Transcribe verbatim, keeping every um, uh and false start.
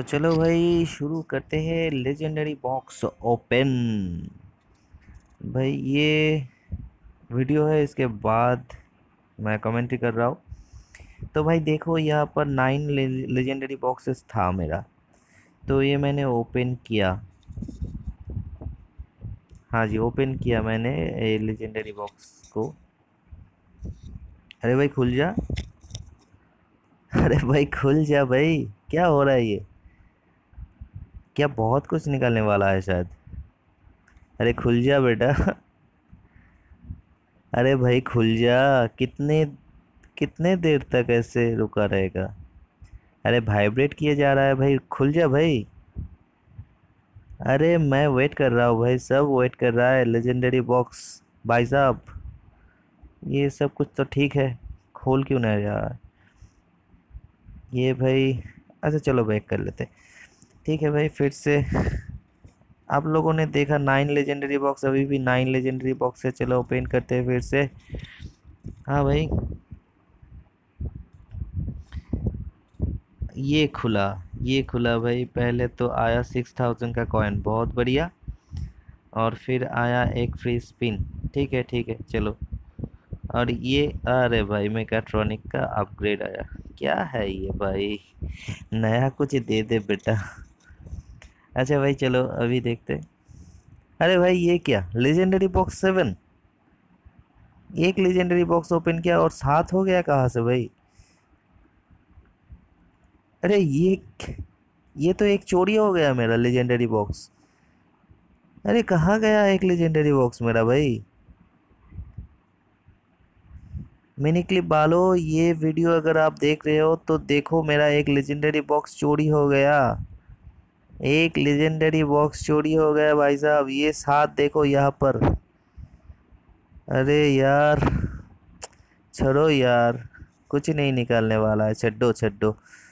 चलो भाई शुरू करते हैं लेजेंडरी बॉक्स ओपन। भाई ये वीडियो है, इसके बाद मैं कमेंट्री कर रहा हूँ। तो भाई देखो, यहाँ पर नाइन ले, लेजेंडरी बॉक्सेस था मेरा। तो ये मैंने ओपन किया। हाँ जी, ओपन किया मैंने ये लेजेंडरी बॉक्स को। अरे भाई खुल जा। अरे भाई खुल जा भाई। क्या हो रहा है ये? क्या बहुत कुछ निकलने वाला है शायद? अरे खुल जा बेटा। अरे भाई खुल जा। कितने कितने देर तक ऐसे रुका रहेगा? अरे वाइब्रेट किए जा रहा है भाई, खुल जा भाई। अरे मैं वेट कर रहा हूँ भाई, सब वेट कर रहा है लेजेंडरी बॉक्स। भाई साहब, ये सब कुछ तो ठीक है, खोल क्यों नहीं रहा ये भाई? अच्छा चलो बैक कर लेते। ठीक है भाई, फिर से आप लोगों ने देखा नाइन लेजेंडरी बॉक्स, अभी भी नाइन लेजेंडरी बॉक्स है। चलो ओपन करते हैं फिर से। हाँ भाई, ये खुला। ये खुला भाई, पहले तो आया सिक्स थाउजेंड का कॉइन, बहुत बढ़िया। और फिर आया एक फ्री स्पिन। ठीक है ठीक है चलो। और ये, अरे भाई मेकाट्रॉनिक का अपग्रेड आया। क्या है ये भाई? नया कुछ दे दे बेटा। अच्छा भाई चलो अभी देखते हैं। अरे भाई ये क्या, लेजेंडरी बॉक्स सेवन। एक लेजेंडरी बॉक्स ओपन किया और सात हो गया, कहाँ से भाई? अरे ये ये तो एक चोरी हो गया मेरा लेजेंडरी बॉक्स। अरे कहाँ गया एक लेजेंडरी बॉक्स मेरा भाई? मिनी क्लिप वालों, ये वीडियो अगर आप देख रहे हो तो देखो, मेरा एक लेजेंडरी बॉक्स चोरी हो गया। एक लेजेंडरी बॉक्स चोरी हो गया भाई साहब, ये साथ देखो यहाँ पर। अरे यार, छोड़ो यार, कुछ नहीं निकालने वाला है, छड्डो छड्डो।